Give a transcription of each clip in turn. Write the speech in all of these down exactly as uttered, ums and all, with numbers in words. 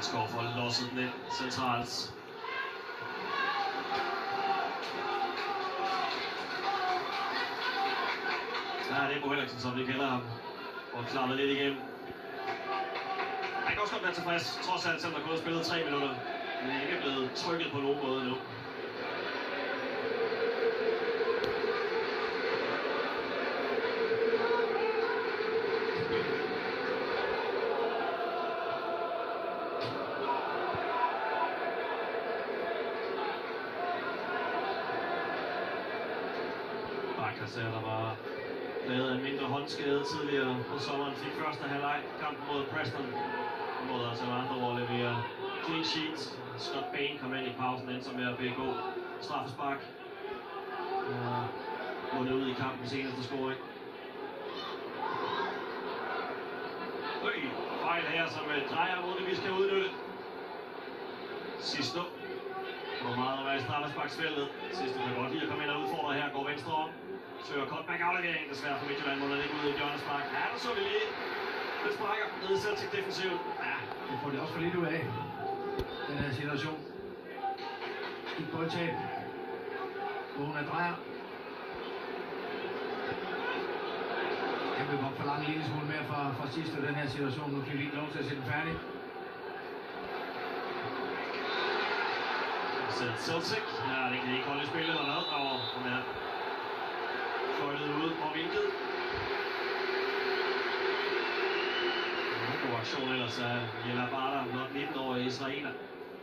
Manskov får losset den ind centralt. Ja, det er Bo Henriksen, som vi kender ham, og klappet lidt igennem. Han kan også godt være tilfreds, trods alt, selvom der kun har spillet tre minutter. Men er ikke blevet trykket på nogen måde nu. Bakker, der var lavet en mindre håndskade tidligere på sommeren, fik første halvleg kampen mod Preston. Mod altså med andre ord leverer clean sheet. Scott Bain kom ind i pausen, endte som med at begå straffespark. Og vundet ud i kampen seneste scoring. Øj, fejl her, som drejer muligvis kan udnytte. Sidste hvor meget at være i straffesparksfeltet. Sidste kan godt lide at komme ind og udfordre her, går venstre om. Søger cutback aflevering, desværre for Midtjylland, må den ikke ud i hjørnespark. Ja, der så vi lige. Den sprækker ned i Celtic defensivt. Ja, det får det også for lidt ud af, den her situation. Skidt boldtab. Bogen er drejer. Jeg vil godt forlange en lille smule mere fra, fra sidste den her situation. Nu kan vi ikke lov til at se den færdig. Celtic. Ja, det kan ikke holde i spillet eller hvad. Og hun er fløjtet ud og vinket. God aktion ellers af Jella Barter, nok nitten-årige israeler.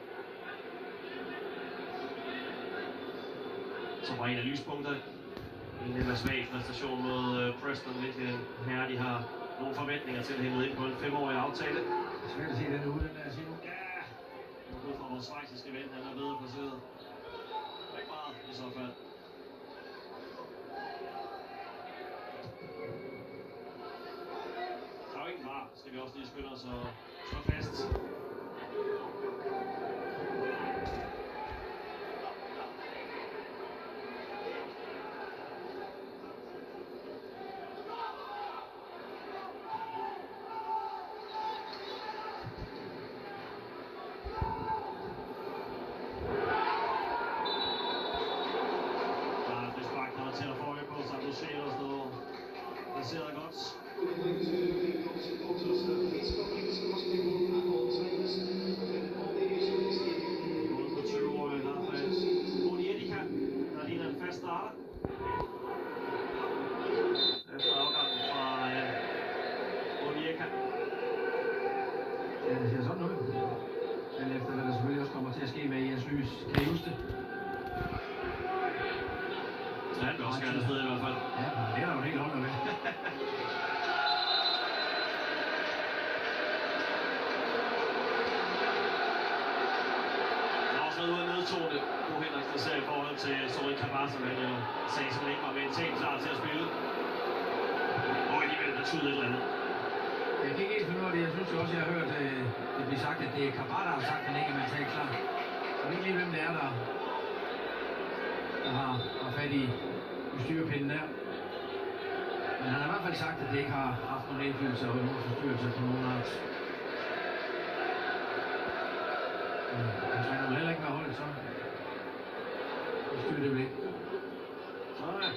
Som var en af lyspunkterne. En lidt svag præstation mod Preston. Virkelig en herre, de har nogle forventninger til at hente ind på en femårig aftale. Det er svært at se den ude, den der siger. Ja, ud fra vores schweiziske ven, han er bedre placeret. Ikke meget i så fald. Der er jo ikke var, skal vi også lige skynde os og slå fast. Sagt, at det ikke har haft nogen indflydelse og nogen forstyrrelse på nogen art. Han træner heller ikke med holdet, så forstyrrer det vel ikke. Nej.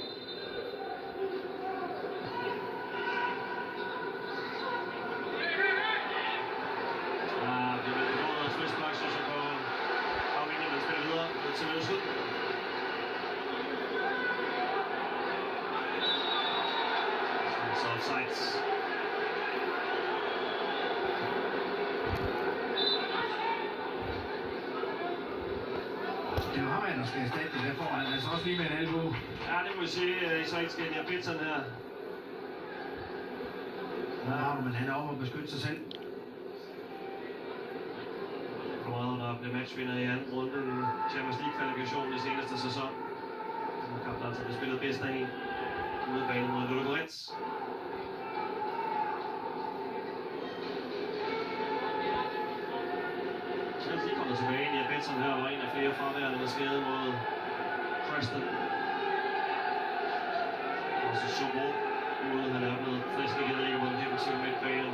Ja, det er vel både frispark, så så på afvindingen, der spiller videre til Løsud. Offsides. Det er jo ham, der skal erstatte det der foran. Altså også lige med en albue. Ja, det må vi sige. Så ikke skal jeg bide sådan her. Ja, men han er oppe at beskytte sig selv. Kommer der blev matchvinder i anden runde i Champions League-kvalifikationen i seneste sæson. Den kamp, der altså blev spillet bedst af en. Udebane mod Ludogorets. Chelsea kommer tilbage ind i Benson her, og en af flere fraværende med skade mod Preston. Og så Sobo ude, han er blevet frisk igen, ligger på den defensive midtbane.